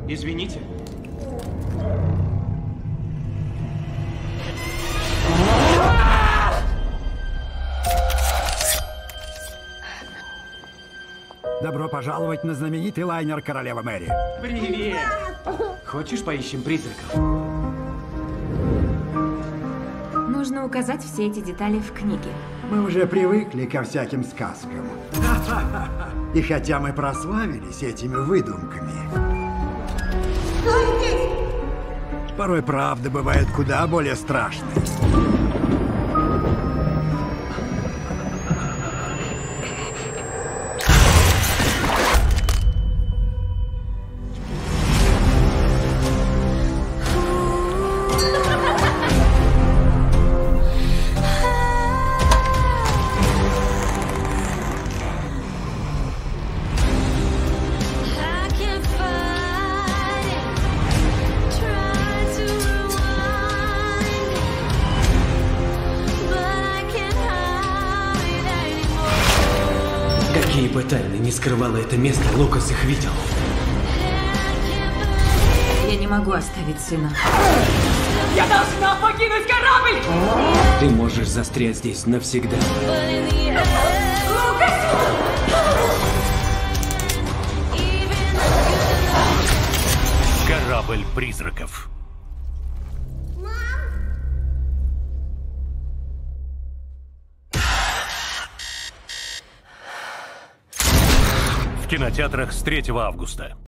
Извините. Добро пожаловать на знаменитый лайнер Королева Мэри. Привет! Хочешь, поищем призраков? Нужно указать все эти детали в книге. Мы уже привыкли ко всяким сказкам. И хотя мы прославились этими выдумками, порой правда бывает куда более страшной. Какие бы тайны не скрывало это место, Лукас их видел. Я не могу оставить сына. Я должна покинуть корабль! Ты можешь застрять здесь навсегда. Корабль призраков. В кинотеатрах с 3 августа.